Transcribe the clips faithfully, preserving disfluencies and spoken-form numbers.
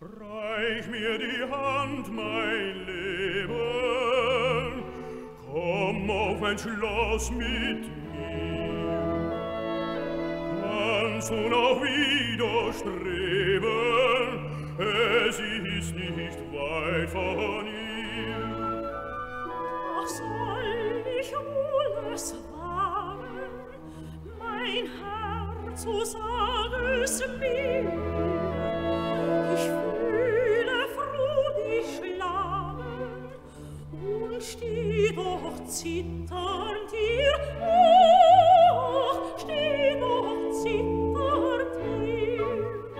Reich mir die Hand, mein Leben, komm auf ein Schloss mit mir. Kannst du noch widerstreben, es ist nicht weit von hier. Doch soll ich wohl es wagen, mein Herz, so sag es mir. Ich fühle froh dich schlagen und steh doch zitternd hier. Ach, steh doch zitternd hier.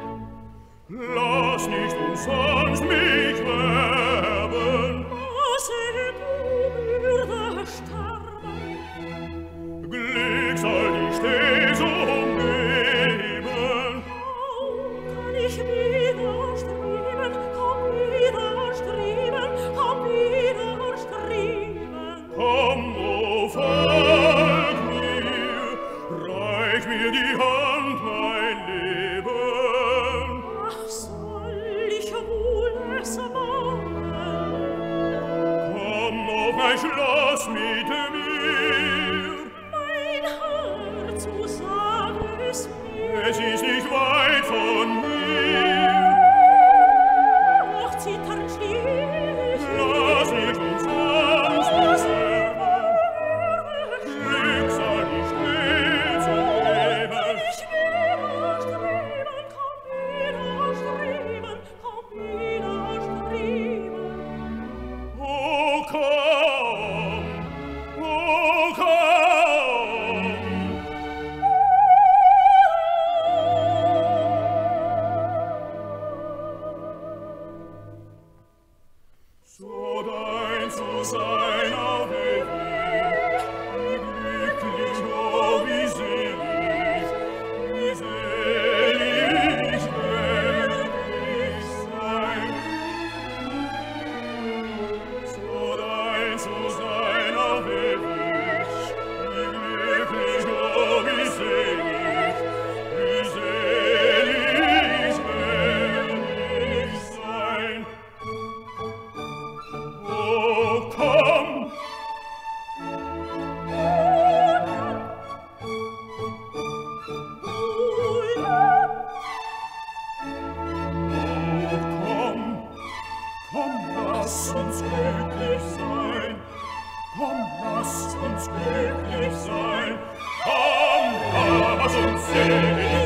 Lass nicht umsonst mich werben, Lasse du würde sterben. Glück soll dich stets umgeben. Kann ich widerstreben, kann widerstreben, kann widerstreben. Komm, o folg mir, reich mir die Hand, mein Leben. Ach, soll ich wohl es wagen? Komm auf mein Schloss mit mir. Mein Herz, so sag es mir. Es ist nicht weit von mir. Ach, zitternd steh ich. Lass nicht umsonst mich werben. Glück soll dich stets umgeben. Ich widerstreben, kann widerstreben, kann widerstreben. Oh, komm, oh, komm. So dein zu sein auf ewig, wie glücklich, oh, wie selig, wie selig werd ich sein. So dein zu sein auf ewig, wie glücklich, oh, wie selig, wie selig werd ich sein. Oh, komm! Oh, komm! Komm, lass uns glücklich sein! Komm, lass uns glücklich sein! Komm, lass uns selig